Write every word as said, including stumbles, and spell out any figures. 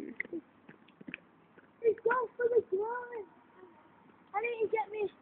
He's gone for the grind. Why didn't you get me?